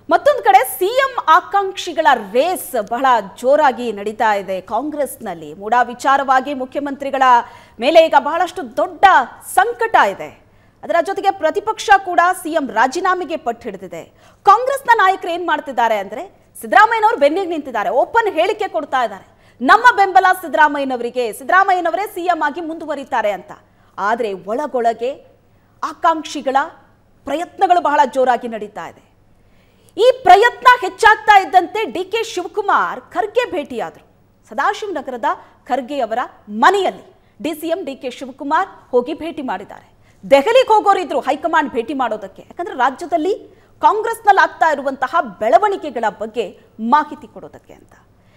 ಮತ್ತೊಂದು ಕಡೆ CM ಆಕಾಂಕ್ಷಿಗಳ race ಬಹಳ ಜೋರಾಗಿ ನಡೀತಾ ಇದೆ ಕಾಂಗ್ರೆಸ್ನಲ್ಲಿ. ಮೂಡಾ ವಿಚಾರವಾಗಿ ಮುಖ್ಯಮಂತ್ರಿಗಳ ಮೇಲೆ ಈಗ ಬಹಳಷ್ಟು ದೊಡ್ಡ ಸಂಕಟ ಇದೆ. ಅದರ ಜೊತೆಗೆ ಪ್ರತಿಪಕ್ಷ ಕೂಡ ಸಿಎಂ ರಾಜೀನಾಮೆಗೆ ಪಟ್ಟು ಹಿಡಿದಿದೆ. ಕಾಂಗ್ರೆಸ್ನ ನಾಯಕರು ಏನ್ ಮಾಡ್ತಿದ್ದಾರೆ ಅಂದ್ರೆ ಸಿದ್ದರಾಮಯ್ಯನವರು ಬೆನ್ನಿಗೆ ನಿಂತಿದ್ದಾರೆ, ಓಪನ್ ಹೇಳಿಕೆ ಕೊಡ್ತಾ ಇದ್ದಾರೆ, ನಮ್ಮ ಬೆಂಬಲ ಸಿದ್ದರಾಮಯ್ಯನವರಿಗೆ, ಸಿದ್ದರಾಮಯ್ಯನವರೇ ಸಿಎಂ ಆಗಿ ಮುಂದುವರಿತಾರೆ ಅಂತ. ಆದರೆ ಒಳಗೊಳಗೆ ಆಕಾಂಕ್ಷಿಗಳ ಪ್ರಯತ್ನಗಳು ಬಹಳ ಜೋರಾಗಿ ನಡೀತಾ ಇದೆ. ಈ ಪ್ರಯತ್ನ ಹೆಚ್ಚಾಗ್ತಾ ಇದ್ದಂತೆ ಡಿಕೆ ಶಿವಕುಮಾರ್ ಖರ್ಗೆ ಭೇಟಿಯಾದರು. ಸದಾಶಿವನಗರದ ಖರ್ಗೆ ಅವರ ಮನೆಯಲ್ಲಿ ಡಿಸಿಎಂ ಡಿಕೆ ಶಿವಕುಮಾರ್ ಹೋಗಿ ಭೇಟಿ ಮಾಡಿದ್ದಾರೆ. ದೆಹಲಿಗೆ ಹೋಗೋರಿದ್ರು ಹೈಕಮಾಂಡ್ ಭೇಟಿ ಮಾಡೋದಕ್ಕೆ, ಯಾಕಂದ್ರೆ ರಾಜ್ಯದಲ್ಲಿ ಕಾಂಗ್ರೆಸ್ನಲ್ಲಿ ಆಗ್ತಾ ಇರುವಂತಹ ಬೆಳವಣಿಗೆಗಳ ಬಗ್ಗೆ ಮಾಹಿತಿ ಕೊಡೋದಕ್ಕೆ ಅಂತ.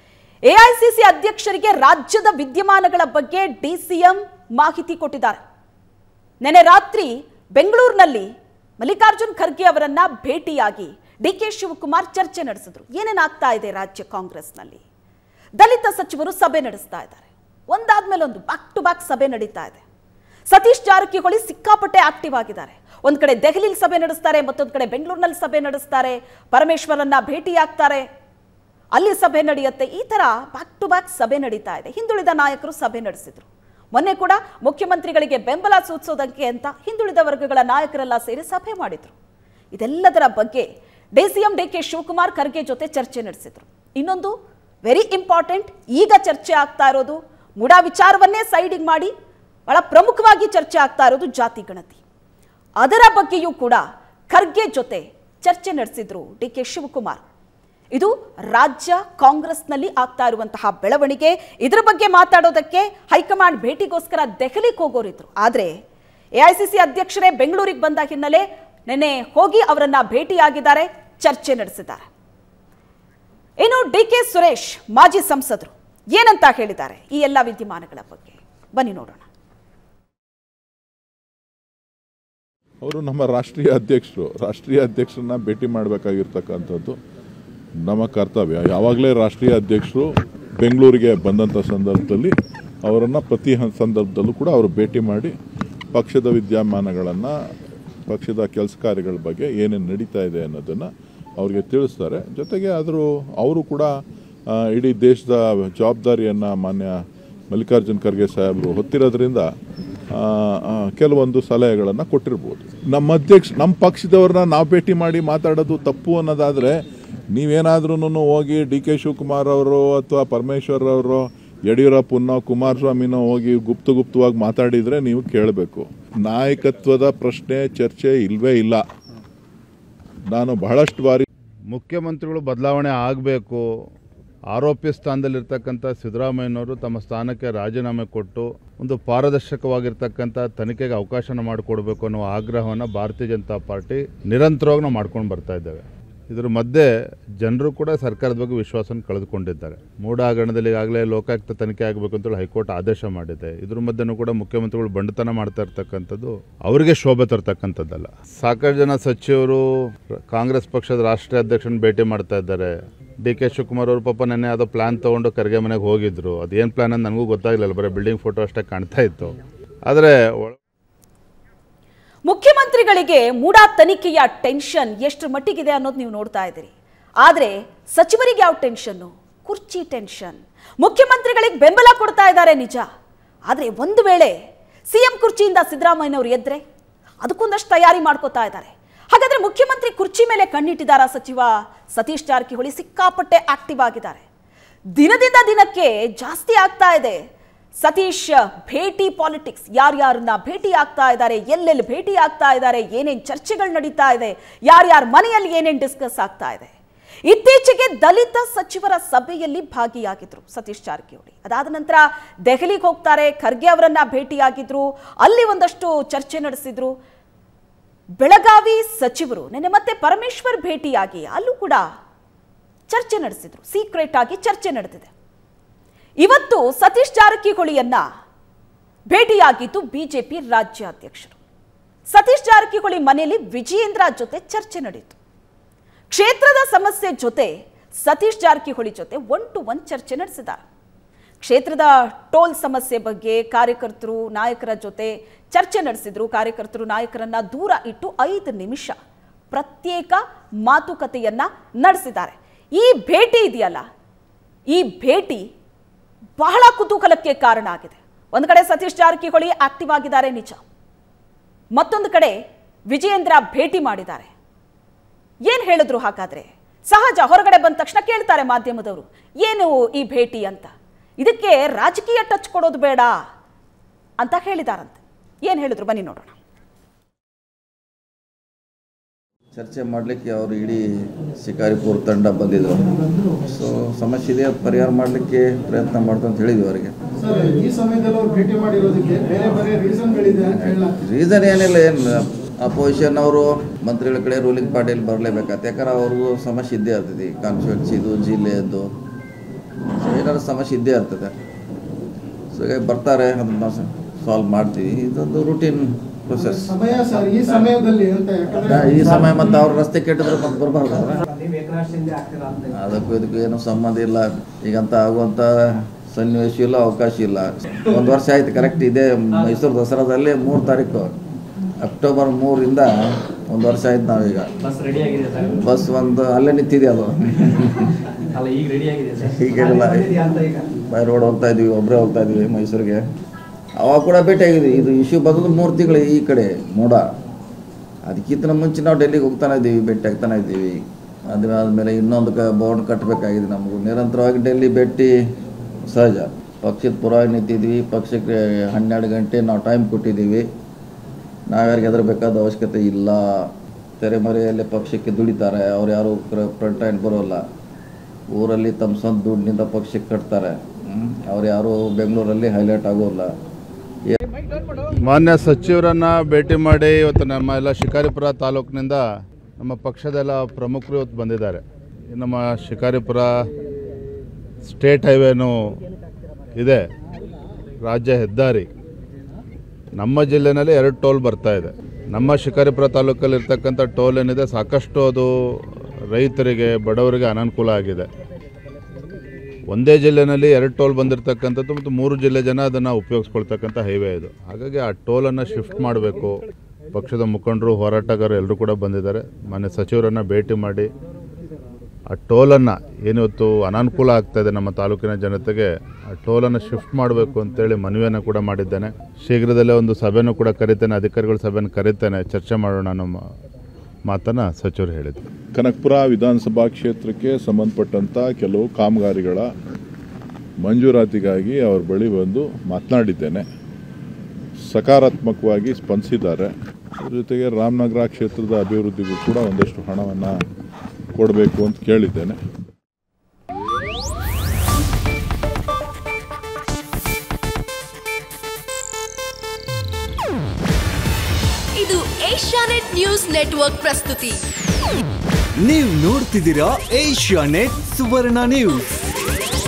ಎಐಸಿಸಿ ಅಧ್ಯಕ್ಷರಿಗೆ ರಾಜ್ಯದ ವಿದ್ಯಮಾನಗಳ ಬಗ್ಗೆ ಡಿಸಿಎಂ ಮಾಹಿತಿ ಕೊಟ್ಟಿದ್ದಾರೆ. ನೆನೆ ರಾತ್ರಿ ಬೆಂಗಳೂರಿನಲ್ಲಿ ಮಲ್ಲಿಕಾರ್ಜುನ್ ಖರ್ಗೆ ಅವರನ್ನ ಭೇಟಿಯಾಗಿ ಡಿಕೆ ಶಿವಕುಮಾರ್ ಚರ್ಚೆ ನಡೆಸಿದ್ರು. ಏನೇನಾಗ್ತಾ ಇದೆ ರಾಜ್ಯ ಕಾಂಗ್ರೆಸ್ನಲ್ಲಿ? ದಲಿತ ಸಚಿವರು ಸಭೆ ನಡೆಸ್ತಾ ಇದ್ದಾರೆ, ಒಂದಾದ್ಮೇಲೆ ಒಂದು ಬ್ಯಾಕ್ ಟು ಬ್ಯಾಕ್ ಸಭೆ ನಡೀತಾ ಇದೆ. ಸತೀಶ್ ಜಾರಕಿಹೊಳಿ ಸಿಕ್ಕಾಪಟ್ಟೆ ಆಕ್ಟಿವ್ ಆಗಿದ್ದಾರೆ. ಒಂದ್ ಕಡೆ ದೆಹಲಿಯಲ್ಲಿ ಸಭೆ ನಡೆಸ್ತಾರೆ, ಮತ್ತೊಂದು ಕಡೆ ಬೆಂಗಳೂರಿನಲ್ಲಿ ಸಭೆ ನಡೆಸ್ತಾರೆ, ಪರಮೇಶ್ವರನ್ನ ಭೇಟಿಯಾಗ್ತಾರೆ, ಅಲ್ಲಿ ಸಭೆ ನಡೆಯುತ್ತೆ. ಈ ತರ ಬ್ಯಾಕ್ ಟು ಬ್ಯಾಕ್ ಸಭೆ ನಡೀತಾ ಇದೆ. ಹಿಂದುಳಿದ ನಾಯಕರು ಸಭೆ ನಡೆಸಿದ್ರು. ಮೊನ್ನೆ ಕೂಡ ಮುಖ್ಯಮಂತ್ರಿಗಳಿಗೆ ಬೆಂಬಲ ಸೂಚಿಸೋದಕ್ಕೆ ಅಂತ ಹಿಂದುಳಿದ ವರ್ಗಗಳ ನಾಯಕರೆಲ್ಲ ಸೇರಿ ಸಭೆ ಮಾಡಿದ್ರು. ಇದೆಲ್ಲದರ ಬಗ್ಗೆ ಡಿಸಿಎಂ ಡಿಕೆ ಶಿವಕುಮಾರ್ ಖರ್ಗೆ ಜೊತೆ ಚರ್ಚೆ ನಡೆಸಿದ್ರು. ಇನ್ನೊಂದು ವೆರಿ ಇಂಪಾರ್ಟೆಂಟ್, ಈಗ ಚರ್ಚೆ ಆಗ್ತಾ ಇರೋದು ಮೂಡಾ ವಿಚಾರವನ್ನೇ ಸೈಡಿಗೆ ಮಾಡಿ ಬಹಳ ಪ್ರಮುಖವಾಗಿ ಚರ್ಚೆ ಆಗ್ತಾ ಇರೋದು ಜಾತಿ ಗಣತಿ. ಅದರ ಬಗ್ಗೆಯೂ ಕೂಡ ಖರ್ಗೆ ಜೊತೆ ಚರ್ಚೆ ನಡೆಸಿದ್ರು ಡಿಕೆ ಶಿವಕುಮಾರ್. ಇದು ರಾಜ್ಯ ಕಾಂಗ್ರೆಸ್ನಲ್ಲಿ ಆಗ್ತಾ ಇರುವಂತಹ ಬೆಳವಣಿಗೆ. ಇದರ ಬಗ್ಗೆ ಮಾತಾಡೋದಕ್ಕೆ ಹೈಕಮಾಂಡ್ ಭೇಟಿಗೋಸ್ಕರ ದೆಹಲಿಗೆ ಹೋಗೋರಿದ್ರು. ಆದರೆ ಎಐಸಿಸಿ ಅಧ್ಯಕ್ಷರೇ ಬೆಂಗಳೂರಿಗೆ ಬಂದ ಹಿನ್ನೆಲೆ ನೆನ್ನೆ ಹೋಗಿ ಅವರನ್ನ ಭೇಟಿಯಾಗಿದ್ದಾರೆ, ಚರ್ಚೆ ನಡೆಸಿದ್ದಾರೆ. ಇನ್ನು ಡಿಕೆ ಸುರೇಶ್ ಮಾಜಿ ಸಂಸದರು ಏನಂತ ಹೇಳಿದ್ದಾರೆ ಈ ಎಲ್ಲ ವಿದ್ಯಮಾನಗಳ ಬಗ್ಗೆ, ಬನ್ನಿ ನೋಡೋಣ. ಅವರು ನಮ್ಮ ರಾಷ್ಟ್ರೀಯ ಅಧ್ಯಕ್ಷರನ್ನ ಭೇಟಿ ಮಾಡಬೇಕಾಗಿರ್ತಕ್ಕಂಥದ್ದು ನಮ್ಮ ಕರ್ತವ್ಯ. ಯಾವಾಗಲೇ ರಾಷ್ಟ್ರೀಯ ಅಧ್ಯಕ್ಷರು ಬೆಂಗಳೂರಿಗೆ ಬಂದಂಥ ಸಂದರ್ಭದಲ್ಲಿ ಅವರನ್ನು ಪ್ರತಿ ಸಂದರ್ಭದಲ್ಲೂ ಕೂಡ ಅವರು ಭೇಟಿ ಮಾಡಿ ಪಕ್ಷದ ವಿದ್ಯಮಾನಗಳನ್ನು, ಪಕ್ಷದ ಕೆಲಸ ಕಾರ್ಯಗಳ ಬಗ್ಗೆ ಏನೇನು ನಡೀತಾ ಇದೆ ಅನ್ನೋದನ್ನು ಅವ್ರಿಗೆ ತಿಳಿಸ್ತಾರೆ. ಜೊತೆಗೆ ಅವರು ಕೂಡ ಇಡೀ ದೇಶದ ಜವಾಬ್ದಾರಿಯನ್ನು ಮಾನ್ಯ ಮಲ್ಲಿಕಾರ್ಜುನ್ ಖರ್ಗೆ ಸಾಹೇಬರು ಹೊತ್ತಿರೋದ್ರಿಂದ ಕೆಲವೊಂದು ಸಲಹೆಗಳನ್ನು ಕೊಟ್ಟಿರ್ಬೋದು. ನಮ್ಮ ಪಕ್ಷದವ್ರನ್ನ ನಾವು ಭೇಟಿ ಮಾಡಿ ಮಾತಾಡೋದು ತಪ್ಪು ಅನ್ನೋದಾದರೆ ನೀವೇನಾದ್ರೂ ಹೋಗಿ ಡಿ ಕೆ ಶಿವಕುಮಾರ್ ಅವರು ಅಥವಾ ಪರಮೇಶ್ವರ್ ಅವರು, ಯಡಿಯೂರಪ್ಪನೋ ಕುಮಾರಸ್ವಾಮಿನೋ ಹೋಗಿ ಗುಪ್ತವಾಗಿ ಮಾತಾಡಿದರೆ ನೀವು ಕೇಳಬೇಕು. ನಾಯಕತ್ವದ ಪ್ರಶ್ನೆ ಚರ್ಚೆ ಇಲ್ವೇ ಇಲ್ಲ. ನಾನು ಬಹಳಷ್ಟು ಬಾರಿ ಮುಖ್ಯಮಂತ್ರಿಗಳು ಬದಲಾವಣೆ ಆಗಬೇಕು, ಆರೋಪಿ ಸ್ಥಾನದಲ್ಲಿರ್ತಕ್ಕಂಥ ಸಿದ್ದರಾಮಯ್ಯನವರು ತಮ್ಮ ಸ್ಥಾನಕ್ಕೆ ರಾಜೀನಾಮೆ ಕೊಟ್ಟು ಒಂದು ಪಾರದರ್ಶಕವಾಗಿರ್ತಕ್ಕಂಥ ತನಿಖೆಗೆ ಅವಕಾಶನ ಮಾಡಿಕೊಡ್ಬೇಕು ಅನ್ನೋ ಆಗ್ರಹವನ್ನು ಭಾರತೀಯ ಜನತಾ ಪಾರ್ಟಿ ನಿರಂತರವಾಗಿ ನಾವು ಮಾಡ್ಕೊಂಡು ಬರ್ತಾ ಇದ್ದೇವೆ. ಇದರ ಮಧ್ಯೆ ಜನರು ಕೂಡ ಸರ್ಕಾರದ ಬಗ್ಗೆ ವಿಶ್ವಾಸನ ಕಳೆದುಕೊಂಡಿದ್ದಾರೆ. ಮೂಡಾ ಹಗರಣದಲ್ಲಿ ಈಗಾಗಲೇ ಲೋಕಾಯುಕ್ತ ತನಿಖೆ ಆಗಬೇಕು ಅಂತೇಳಿ ಹೈಕೋರ್ಟ್ ಆದೇಶ ಮಾಡಿದೆ. ಇದ್ರ ಮಧ್ಯೆನೂ ಕೂಡ ಮುಖ್ಯಮಂತ್ರಿಗಳು ಬಂಡತನ ಮಾಡ್ತಾ ಇರ್ತಕ್ಕಂಥದ್ದು ಅವರಿಗೆ ಶೋಭೆ ತರ್ತಕ್ಕಂಥದ್ದಲ್ಲ. ಸಾಕಷ್ಟು ಜನ ಸಚಿವರು ಕಾಂಗ್ರೆಸ್ ಪಕ್ಷದ ರಾಷ್ಟ್ರೀಯ ಅಧ್ಯಕ್ಷರನ್ನ ಭೇಟಿ ಮಾಡ್ತಾ ಇದ್ದಾರೆ. ಡಿ ಕೆ ಶಿವಕುಮಾರ್ ಅವರು ಪಾಪ ನೆನ್ನೆ ಯಾವುದೋ ಪ್ಲಾನ್ ತೊಗೊಂಡು ಖರ್ಗೆ ಮನೆಗೆ ಹೋಗಿದ್ರು. ಅದೇನು ಪ್ಲಾನ್ ಅಂತ ನನಗೂ ಗೊತ್ತಾಗಲಿಲ್ಲ, ಬರೀ ಬಿಲ್ಡಿಂಗ್ ಫೋಟೋ ಅಷ್ಟೇ ಕಾಣ್ತಾ ಇತ್ತು. ಆದರೆ ಮುಖ್ಯಮಂತ್ರಿಗಳಿಗೆ ಮೂಡಾ ತನಿಖೆಯ ಟೆನ್ಷನ್ ಎಷ್ಟು ಮಟ್ಟಿಗಿದೆ ಅನ್ನೋದು ನೀವು ನೋಡ್ತಾ ಇದ್ದೀರಿ. ಆದರೆ ಸಚಿವರಿಗೆ ಯಾವ ಟೆನ್ಷನ್ನು? ಕುರ್ಚಿ ಟೆನ್ಷನ್. ಮುಖ್ಯಮಂತ್ರಿಗಳಿಗೆ ಬೆಂಬಲ ಕೊಡ್ತಾ ಇದ್ದಾರೆ ನಿಜ, ಆದರೆ ಒಂದು ವೇಳೆ ಸಿಎಂ ಕುರ್ಚಿಯಿಂದ ಸಿದ್ದರಾಮಯ್ಯನವರು ಎದ್ರೆ ಅದಕ್ಕೊಂದಷ್ಟು ತಯಾರಿ ಮಾಡ್ಕೋತಾ ಇದ್ದಾರೆ. ಹಾಗಾದ್ರೆ ಮುಖ್ಯಮಂತ್ರಿ ಕುರ್ಚಿ ಮೇಲೆ ಕಣ್ಣಿಟ್ಟಿದ್ದಾರಾ ಸಚಿವ ಸತೀಶ್ ಜಾರಕಿಹೊಳಿ? ಸಿಕ್ಕಾಪಟ್ಟೆ ಆಕ್ಟಿವ್ ಆಗಿದ್ದಾರೆ. ದಿನದಿಂದ ದಿನಕ್ಕೆ ಜಾಸ್ತಿ ಆಗ್ತಾ ಇದೆ ಸತೀಶ್ ಭೇಟಿ ಪಾಲಿಟಿಕ್ಸ್. ಯಾರ್ಯಾರನ್ನ ಭೇಟಿ ಆಗ್ತಾ ಇದ್ದಾರೆ, ಎಲ್ಲೆಲ್ಲಿ ಭೇಟಿ ಆಗ್ತಾ ಇದ್ದಾರೆ, ಏನೇನು ಚರ್ಚೆಗಳು ನಡೀತಾ ಇದೆ, ಯಾರ್ಯಾರ ಮನೆಯಲ್ಲಿ ಏನೇನು ಡಿಸ್ಕಸ್ ಆಗ್ತಾ ಇದೆ. ಇತ್ತೀಚೆಗೆ ದಲಿತ ಸಚಿವರ ಸಭೆಯಲ್ಲಿ ಭಾಗಿಯಾಗಿದ್ರು ಸತೀಶ್ ಜಾರಕಿಹೊಳಿ. ಅದಾದ ನಂತರ ದೆಹಲಿಗೆ ಹೋಗ್ತಾರೆ, ಖರ್ಗೆ ಅವರನ್ನ ಭೇಟಿಯಾಗಿದ್ರು, ಅಲ್ಲಿ ಒಂದಷ್ಟು ಚರ್ಚೆ ನಡೆಸಿದ್ರು. ಬೆಳಗಾವಿ ಸಚಿವರು ನೆನ್ನೆ ಮತ್ತೆ ಪರಮೇಶ್ವರ್ ಭೇಟಿಯಾಗಿ ಅಲ್ಲೂ ಕೂಡ ಚರ್ಚೆ ನಡೆಸಿದ್ರು. ಸೀಕ್ರೆಟ್ ಆಗಿ ಚರ್ಚೆ ನಡೆದಿದೆ. ಇವತ್ತು ಸತೀಶ್ ಜಾರಕಿಹೊಳಿಯನ್ನ ಭೇಟಿಯಾಗಿದ್ದು ಬಿಜೆಪಿ ರಾಜ್ಯಾಧ್ಯಕ್ಷರು. ಸತೀಶ್ ಜಾರಕಿಹೊಳಿ ಮನೆಯಲ್ಲಿ ವಿಜಯೇಂದ್ರ ಜೊತೆ ಚರ್ಚೆ ನಡೆಯಿತು. ಕ್ಷೇತ್ರದ ಸಮಸ್ಯೆ ಜೊತೆ ಸತೀಶ್ ಜಾರಕಿಹೊಳಿ ಜೊತೆ 1-to-1 ಚರ್ಚೆ ನಡೆಸಿದ್ದಾರೆ. ಕ್ಷೇತ್ರದ ಟೋಲ್ ಸಮಸ್ಯೆ ಬಗ್ಗೆ ಕಾರ್ಯಕರ್ತರು ನಾಯಕರ ಜೊತೆ ಚರ್ಚೆ ನಡೆಸಿದ್ರು. ಕಾರ್ಯಕರ್ತರು ನಾಯಕರನ್ನ ದೂರ ಇಟ್ಟು 5 ನಿಮಿಷ ಪ್ರತ್ಯೇಕ ಮಾತುಕತೆಯನ್ನ ನಡೆಸಿದ್ದಾರೆ. ಈ ಭೇಟಿ ಇದೆಯಲ್ಲ, ಈ ಭೇಟಿ ಬಹಳ ಕುತೂಹಲಕ್ಕೆ ಕಾರಣ ಆಗಿದೆ. ಒಂದು ಕಡೆ ಸತೀಶ್ ಜಾರಕಿಹೊಳಿ ಆಕ್ಟಿವ್ ಆಗಿದ್ದಾರೆ ನಿಜ, ಮತ್ತೊಂದು ಕಡೆ ವಿಜಯೇಂದ್ರ ಭೇಟಿ ಮಾಡಿದ್ದಾರೆ. ಏನ್ ಹೇಳಿದ್ರು ಹಾಗಾದ್ರೆ? ಸಹಜ, ಹೊರಗಡೆ ಬಂದ ತಕ್ಷಣ ಕೇಳ್ತಾರೆ ಮಾಧ್ಯಮದವರು ಏನು ಈ ಭೇಟಿ ಅಂತ. ಇದಕ್ಕೆ ರಾಜಕೀಯ ಟಚ್ ಕೊಡೋದು ಬೇಡ ಅಂತ ಹೇಳಿದಾರಂತೆ. ಏನ್ ಹೇಳಿದ್ರು ಬನ್ನಿ ನೋಡೋಣ. ಚರ್ಚೆ ಮಾಡಲಿಕ್ಕೆ ಅವರು ಇಡೀ ಶಿಕಾರಿಪುರ ತಂಡ ಬಂದಿದ್ರು. ಸೊ ಸಮಸ್ಯೆ ಇದೆ, ಪರಿಹಾರ ಮಾಡಲಿಕ್ಕೆ ಪ್ರಯತ್ನ ಮಾಡ್ತಾ ಅಂತ ಹೇಳಿದ್ವಿ ಅವರಿಗೆ. ರೀಸನ್ ಏನಿಲ್ಲ, ಏನು ಅಪೋಸಿಷನ್ ಅವರು ಮಂತ್ರಿಗಳ ಕಡೆ ರೂಲಿಂಗ್ ಪಾರ್ಟಿಯಲ್ಲಿ ಬರಲೇಬೇಕಾಗ್ತದೆ. ಯಾಕಂದ್ರೆ ಅವ್ರಿಗೂ ಸಮಸ್ಯೆ ಇದ್ದೇ ಇರ್ತದೆ, ಕಾನ್ಸ್ಟಿಟ್ಯೂನ್ಸಿದು ಜಿಲ್ಲೆಯದ್ದು ಏನಾದ್ರು ಸಮಸ್ಯೆ ಇದ್ದೇ ಇರ್ತದೆ. ಸೊ ಹೀಗಾಗಿ ಬರ್ತಾರೆ, ಅದನ್ನ ಸಾಲ್ವ್ ಮಾಡ್ತೀವಿ. ಇದೊಂದು ರೂಟೀನ್ ಪ್ರೊಸೆಸ್. ಈ ಸಮಯ ಮತ್ತು ಅವ್ರ ರಸ್ತೆ ಕೆಟ್ಟಿದ್ರೆ ಮತ್ತೆ ಬರಬಾರ್ದು. ಅದಕ್ಕೂ ಇದಕ್ಕೂ ಏನೂ ಸಂಬಂಧ ಇಲ್ಲ. ಈಗಂತ ಆಗುವಂಥ ಸನ್ನಿವೇಶ ಇಲ್ಲ, ಅವಕಾಶ ಇಲ್ಲ. 1 ವರ್ಷ ಆಯ್ತು ಕರೆಕ್ಟ್. ಇದೆ ಮೈಸೂರು ದಸರಾದಲ್ಲಿ 3 ತಾರೀಕು ಅಕ್ಟೋಬರ್ 3ರಿಂದ 1 ವರ್ಷ ಆಯ್ತು. ನಾವೀಗ ಬಸ್ ಒಂದು ಅಲ್ಲೇ ನಿಂತಿದೆ, ಅದು ಹೀಗೆಲ್ಲ ಬೈ ರೋಡ್ ಹೋಗ್ತಾ ಇದ್ವಿ, ಒಬ್ಬರೇ ಹೋಗ್ತಾ ಇದ್ವಿ ಮೈಸೂರಿಗೆ. ಅವಾಗ ಕೂಡ ಭೇಟಿಯಾಗಿದ್ವಿ. ಇದು ಇಶ್ಯೂ ಬಂದದ್ದು 3 ತಿಂಗಳು ಈ ಕಡೆ ಮೂಡ. ಅದಕ್ಕಿಂತ ಮುಂಚೆ ನಾವು ಡೆಲ್ಲಿಗೆ ಹೋಗ್ತಾನೆ ಇದ್ದೀವಿ, ಭೇಟಿ ಆಗ್ತಾನೆ ಇದ್ದೀವಿ. ಅದಾದಮೇಲೆ ಇನ್ನೊಂದು ಬೋರ್ಡ್ ಕಟ್ಟಬೇಕಾಗಿದೆ ನಮಗೂ. ನಿರಂತರವಾಗಿ ಡೆಲ್ಲಿ ಭೇಟಿ ಸಹಜ. ಪಕ್ಷದ ಪರವಾಗಿ ನಿಂತಿದ್ವಿ, ಪಕ್ಷಕ್ಕೆ 12 ಗಂಟೆ ನಾವು ಟೈಮ್ ಕೊಟ್ಟಿದ್ದೀವಿ. ನಾವ್ಯಾರಿಗೆ ಹೆದರಬೇಕಾದ ಅವಶ್ಯಕತೆ ಇಲ್ಲ. ತೆರೆಮರೆಯಲ್ಲಿ ಪಕ್ಷಕ್ಕೆ ದುಡಿತಾರೆ, ಅವ್ರು ಯಾರು ಫ್ರಂಟ್ ಲೈನ್ ಬರೋಲ್ಲ. ಊರಲ್ಲಿ ತಮ್ಮ ಸ್ವಂತ ದುಡ್ಡಿನಿಂದ ಪಕ್ಷಕ್ಕೆ ಕಟ್ತಾರೆ. ಅವ್ರು ಯಾರು ಬೆಂಗಳೂರಲ್ಲಿ ಹೈಲೈಟ್ ಆಗೋಲ್ಲ. ಮಾನ್ಯ ಸಚಿವರನ್ನು ಭೇಟಿ ಮಾಡಿ ಇವತ್ತು ನಮ್ಮ ಎಲ್ಲ ಶಿಕಾರಿಪುರ ತಾಲೂಕಿನಿಂದ ನಮ್ಮ ಪಕ್ಷದೆಲ್ಲ ಪ್ರಮುಖರು ಇವತ್ತು ಬಂದಿದ್ದಾರೆ. ನಮ್ಮ ಶಿಕಾರಿಪುರ ಸ್ಟೇಟ್ ಹೈವೇನೂ ಇದೆ, ರಾಜ್ಯ ಹೆದ್ದಾರಿ. ನಮ್ಮ ಜಿಲ್ಲೆಯಲ್ಲಿ 2 ಟೋಲ್ ಬರ್ತಾ ಇದೆ. ನಮ್ಮ ಶಿಕಾರಿಪುರ ತಾಲೂಕಲ್ಲಿ ಇರ್ತಕ್ಕಂಥ ಟೋಲ್ ಏನಿದೆ, ಸಾಕಷ್ಟು ಅದು ರೈತರಿಗೆ, ಬಡವರಿಗೆ ಅನಾನುಕೂಲ ಆಗಿದೆ. ಒಂದೇ ಜಿಲ್ಲೆಯಲ್ಲಿ 2 ಟೋಲ್ ಬಂದಿರತಕ್ಕಂಥದ್ದು ಮತ್ತು 3 ಜಿಲ್ಲೆ ಜನ ಅದನ್ನು ಉಪಯೋಗಿಸ್ಕೊಳ್ತಕ್ಕಂಥ ಹೈವೇ ಇದು. ಹಾಗಾಗಿ ಆ ಟೋಲನ್ನು ಶಿಫ್ಟ್ ಮಾಡಬೇಕು. ಪಕ್ಷದ ಮುಖಂಡರು, ಹೋರಾಟಗಾರರು ಎಲ್ಲರೂ ಕೂಡ ಬಂದಿದ್ದಾರೆ. ಮಾನ್ಯ ಸಚಿವರನ್ನು ಭೇಟಿ ಮಾಡಿ ಆ ಟೋಲನ್ನು ಏನಿವತ್ತು ಅನಾನುಕೂಲ ಆಗ್ತಾಯಿದೆ ನಮ್ಮ ತಾಲೂಕಿನ ಜನತೆಗೆ, ಆ ಟೋಲನ್ನು ಶಿಫ್ಟ್ ಮಾಡಬೇಕು ಅಂತೇಳಿ ಮನವಿಯನ್ನು ಕೂಡ ಮಾಡಿದ್ದೇನೆ. ಶೀಘ್ರದಲ್ಲೇ ಒಂದು ಸಭೆನೂ ಕೂಡ ಕರಿತೇನೆ, ಅಧಿಕಾರಿಗಳ ಸಭೆಯನ್ನು ಕರಿತೇನೆ, ಚರ್ಚೆ ಮಾಡೋಣ ನಮ್ಮ ಮಾತನ್ನು ಸಚಿವರು ಹೇಳಿದರು. ಕನಕಪುರ ವಿಧಾನಸಭಾ ಕ್ಷೇತ್ರಕ್ಕೆ ಸಂಬಂಧಪಟ್ಟಂಥ ಕೆಲವು ಕಾಮಗಾರಿಗಳ ಮಂಜೂರಾತಿಗಾಗಿ ಅವ್ರ ಬಳಿ ಬಂದು ಮಾತನಾಡಿದ್ದೇನೆ. ಸಕಾರಾತ್ಮಕವಾಗಿ ಸ್ಪಂದಿಸಿದ್ದಾರೆ. ಜೊತೆಗೆ ರಾಮನಗರ ಕ್ಷೇತ್ರದ ಅಭಿವೃದ್ಧಿಗೂ ಕೂಡ ಒಂದಷ್ಟು ಹಣವನ್ನು ಕೊಡಬೇಕು ಅಂತ ಕೇಳಿದ್ದೇನೆ. ಇದು ಏಷ್ಯಾನೆಟ್ ನ್ಯೂಸ್ ನೆಟ್ವರ್ಕ್ ಪ್ರಸ್ತುತಿ. ನೀವು ನೋಡ್ತಿದ್ದೀರಾ ಏಷ್ಯಾನೆಟ್ ಸುವರ್ಣ ನ್ಯೂಸ್.